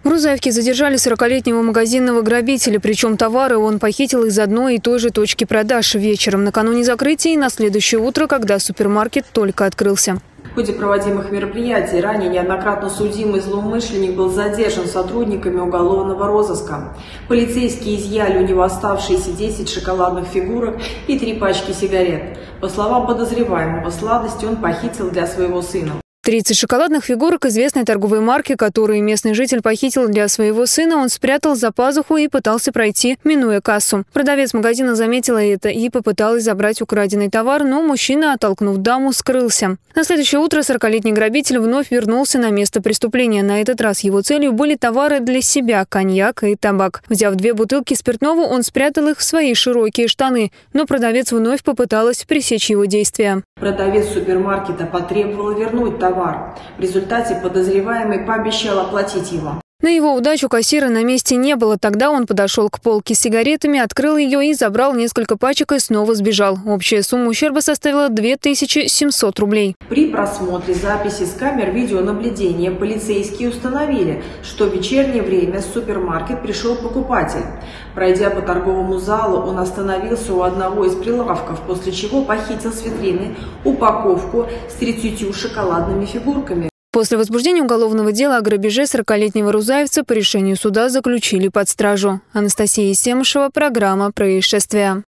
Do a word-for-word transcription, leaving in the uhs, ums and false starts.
В Рузаевке задержали сорокалетнего магазинного грабителя, причем товары он похитил из одной и той же точки продаж вечером накануне закрытия и на следующее утро, когда супермаркет только открылся. В ходе проводимых мероприятий ранее неоднократно судимый злоумышленник был задержан сотрудниками уголовного розыска. Полицейские изъяли у него оставшиеся десять шоколадных фигурок и три пачки сигарет. По словам подозреваемого, сладости он похитил для своего сына. тридцать шоколадных фигурок известной торговой марки, которые местный житель похитил для своего сына, он спрятал за пазуху и пытался пройти, минуя кассу. Продавец магазина заметила это и попыталась забрать украденный товар, но мужчина, оттолкнув даму, скрылся. На следующее утро сорокалетний грабитель вновь вернулся на место преступления. На этот раз его целью были товары для себя – коньяк и табак. Взяв две бутылки спиртного, он спрятал их в свои широкие штаны, но продавец вновь попыталась пресечь его действия. Продавец супермаркета потребовал вернуть товар. В результате подозреваемый пообещал оплатить его. На его удачу кассира на месте не было. Тогда он подошел к полке с сигаретами, открыл ее и забрал несколько пачек и снова сбежал. Общая сумма ущерба составила две тысячи семьсот рублей. При просмотре записи с камер видеонаблюдения полицейские установили, что в вечернее время в супермаркет пришел покупатель. Пройдя по торговому залу, он остановился у одного из прилавков, после чего похитил с витрины упаковку с тридцатью шоколадными фигурками. После возбуждения уголовного дела о грабеже сорокалетнего рузаевца по решению суда заключили под стражу. Анастасия Семышева, программа «Происшествия».